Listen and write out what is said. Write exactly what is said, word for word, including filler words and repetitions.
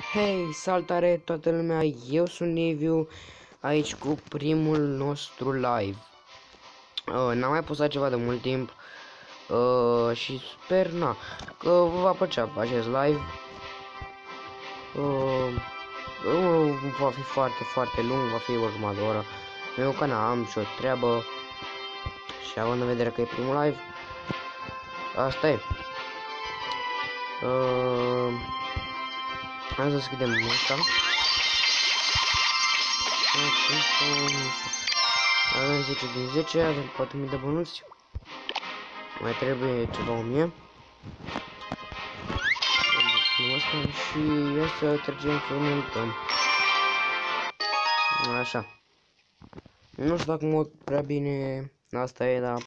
Hei, salutare toată lumea, eu sunt Liviu, aici cu primul nostru live. Uh, N-am mai postat ceva de mult timp uh, și sper na, că vă va plăcea acest live. Uh, nu va fi foarte, foarte lung, va fi o jumătate de oră, eu că n-am și o treabă și având în vedere că e primul live, asta e. Uh, Hai să deschidem asta. Avem zece din zece, avem patru mii de bănuți. Mai trebuie ceva o mie. Și ia să tragem să montăm. Așa. Nu știu dacă mă prea bine. Asta e, dar